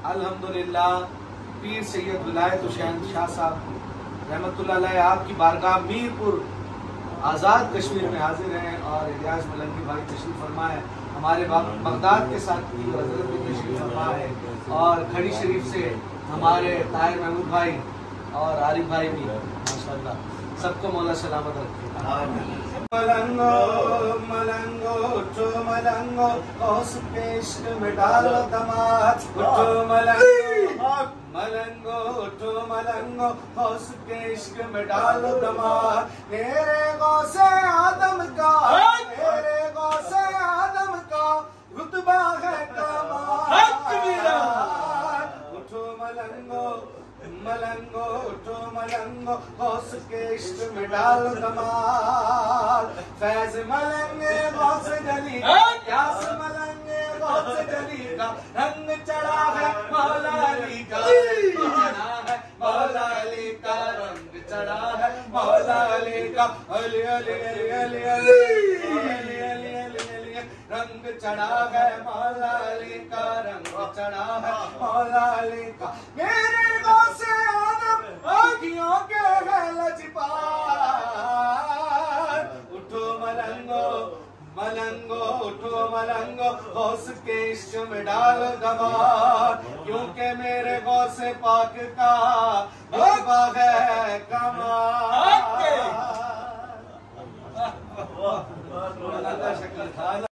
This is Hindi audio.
अल्हम्दुलिल्लाह पीर सैयद विलायत हुसैन शाह साहब रहमतुल्लाह अलैह आपकी बारगाह मीरपुर आज़ाद कश्मीर में हाजिर हैं और इलियास मलंगी भाई तशरीफ फरमा है, हमारे बगदाद के साथ की हजरत भी तशरीफ फरमा है और खड़ी शरीफ से हमारे ताहिर महमूद भाई और आरिफ भाई भी माशाअल्लाह। सबको मौला सलामत रखे। मलंगो मलंगो उठो मलंगो उसके इश्क में डालो दमाद, उठो मलंगो मलंगो उठो मलंगो उसके इश्क में डालो दमाद। मेरे गौसे आदम का, मेरे गौसे आदम का रुतबा है कमाल। उठो मलंगो मलंगो उठो मलंगो उसके इश्क में डालो दमाल। फैज मलंगे गौस जली का, प्यास मलंगे गौस जली का, रंग चढ़ा है मौला अली का, चढ़ा है मौला अली का, रंग चढ़ा है मौला अली का। अली अली अली अली अली अली अली रंग चढ़ा है मौला अली का, रंग चढ़ा है मौला अली का। मेरे गौसे आदम आँखियों के है लजपाल। उठो मलंगो मलंगो उठो मलंगो गौस के इश्क में डालो दमार, क्योंकि मेरे गौसे पाक का जलवा है कमाल।